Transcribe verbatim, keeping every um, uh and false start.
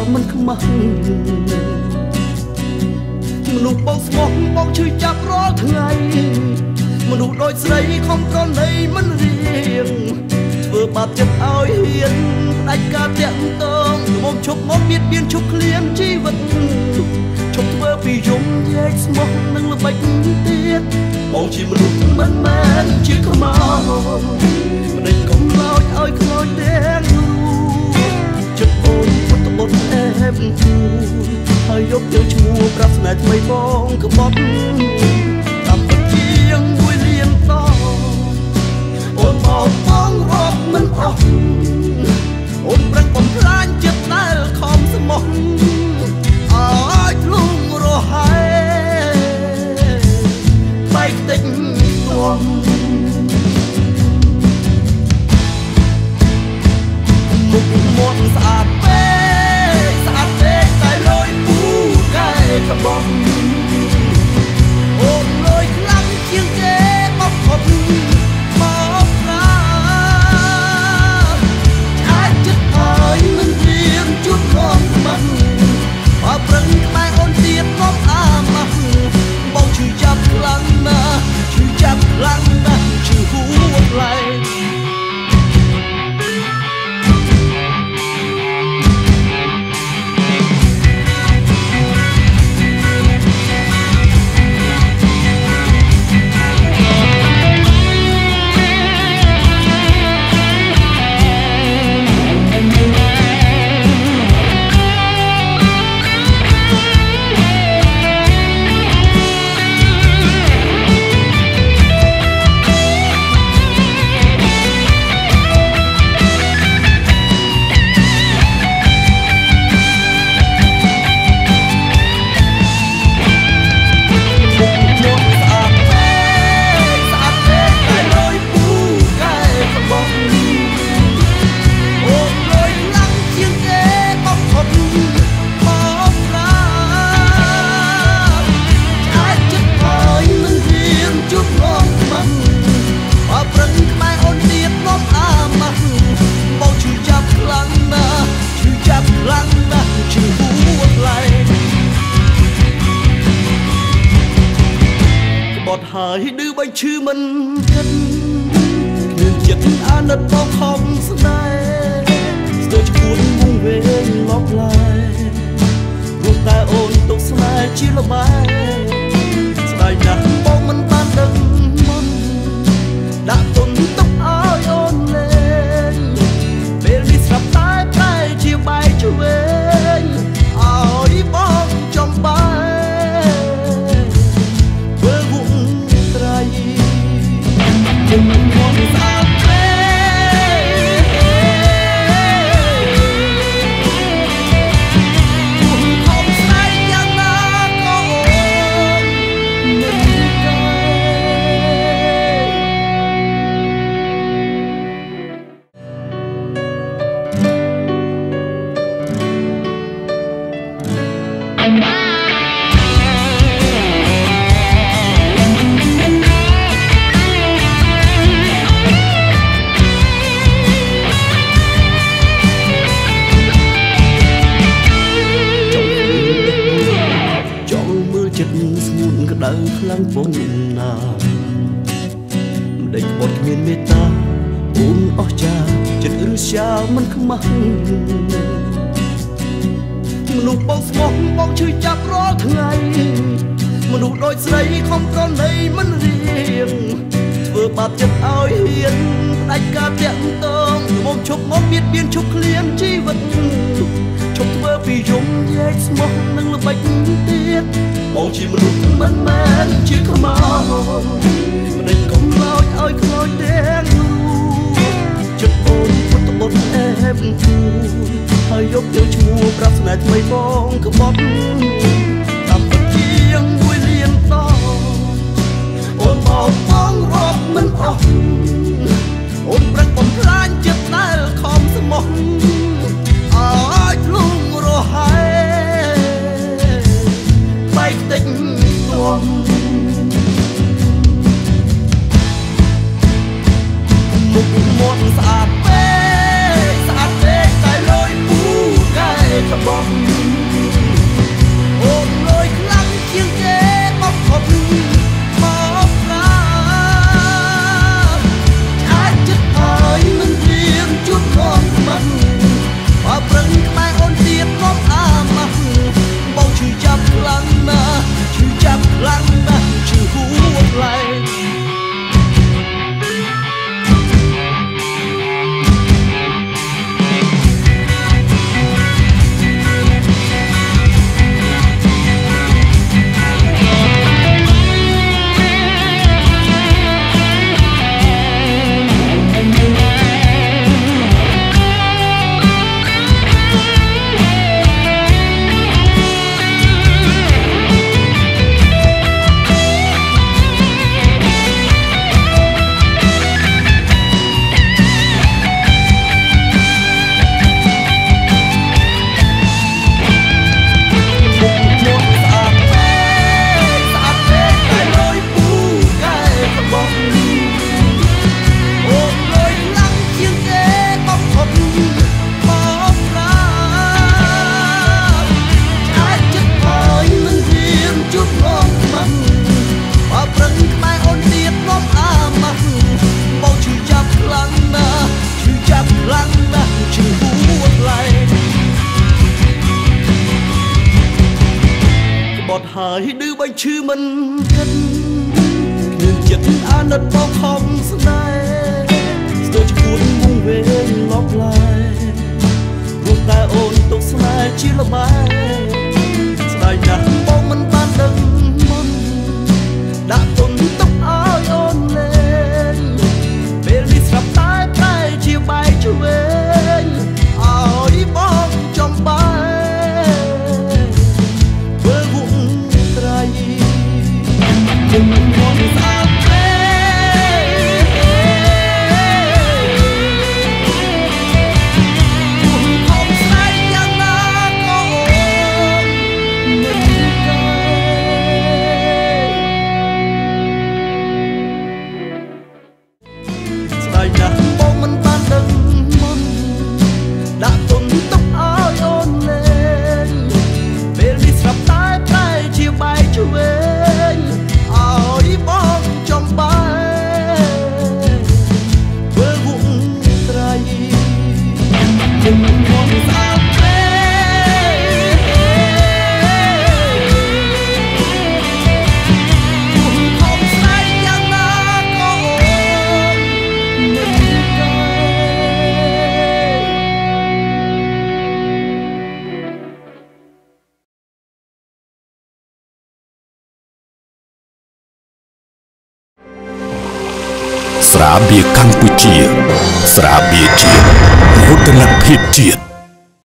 มันขมังมนุษย์បងស្មោះបងឈឺចាប់រាល់ថ្ងៃមនុស្សដូចស្រីខំប្រណីមិនរៀងធ្វើបាបចិត្តឲ្យហ៊ានដាច់ការតាក់ទងមកឈប់មកបៀតបៀនឈប់ឃ្លានជីវិតឈប់ធ្វើពីយំយែកស្មោះនឹងល្បិចទៀតបងជាមនុស្សមិនមែនជាខ្មោចមិនដេញកុំឡោចឲ្យខ្មោចទាំងចិត្តអូនពុតបុតអែបគូហើយយកទៅឈ្មោះប្រាប់ស្នេហ៍ថ្មីបងក្បត់តាមពិតជាងមួយលៀនតអូនមកបងរកមិនអស់អូនប្រឹកបំផ្លាញចិត្តដែលខំស្មោះឲ្យលងរហែបែកតិចទួមមុខមាត់ស្អាតពេកស្អាតពេកតែលយពូកែក្បត់អូនលយខ្លាំងជាងគេបំផុតមកប្រាអាចចិត្តឲ្យមិនរៀងជួបខ្លួនមិនបើប្រឹងក្បែរអូនទៀតមកអាម៉ាស់បងឈឺចាប់ខ្លាំងណាស់ឈឺចាប់ខ្លាំងណាស់ឈឺហួងឡែងហើយឌឺបាញ់ឈឺមិនគិតគ្មានចិត្តអាណិតបងខំស្នេហ៍ស្ទើរឈួនវងវែងលប់ឡាយព្រោះតែអូនទុកស្នេហ៍ជាល្បែងស្ដាយណាស់បងមិនបានដឹងមុនដាក់ទុនទុកឲ្យអូនលេងពេលនេះស្រាប់តែតែជាបែកឆ្វេងឲ្យបងចំបែមុខមាត់ស្អាតពេកពុំខំស្នេហ៍យ៉ាងណាក៏អូនមិនដែរដៅខ្លាំងពងណាមិនដេញបត់គ្មានមេត្តាអូនអស់ចាចិត្តឬស្យាលមិនខ្មាស់មនុស្សបងស្មោះបងឈឺចាប់រាល់ថ្ងៃមនុស្សដូចស្រីខំប្រណីមិនរៀងធ្វើបាបចិត្តឲ្យហ៊ានដាច់ការតាក់ទងមកឈប់មកបៀតបៀនឈប់ឃ្លានជីវិតឈប់ធ្វើពីយំយែកស្មោះនឹងល្បិចទៀតបងជាមនុស្សមិនមែនជាខ្មោចមិនដេញកុំឡោចឲ្យខ្មោចទាំងចិត្តអូនពុតបុតអែបគូហើយយកទៅឈ្មោះប្រាប់ស្នេហ៍ថ្មីបងក្បត់តាមពិតជាងមួយលៀនតអូនមកបងរកមិនអស់អូនប្រឹកបំផ្លាញចិត្តដែលខំស្មោះឲ្យលងរហែបែកតិចទួមមុខមាត់ស្អាតពេកស្អាតពេកតែលយពូកែក្បត់อดหายดื้อใบชื่อมันกันหนึ่งเจ็ดอานัดปอกคอมสนายสตัวจะพูดมุ่งเวรลบลายรูปตาโอนตกสนายชีละบายสนายหนักมองมันบานดังมันด่าตนต้องเอาโอนเล่นเป็นลิสรับตายใต้เชียใบช่วยเอาอีบ้องจอมใบเบอร์หุ่นไตรจึงมองสาบเล่หุ่นของใส่ยังน่าก็โอนเหมือนกันสไตล์หนักมองมันบานดังมันด่าตนต้องเอาโอนเล่นเป็นลิสรับตายใต้เชียใบช่วยเอาอีบ้องจอมใบเบอร์หุ่นไตรจึงมองสาบเล่หุ่นของใส่ยังน่าก็โอนเหมือนกันស្រាបៀរកម្ពុជាស្រាបៀរជាតិមោទនភាពជាតិ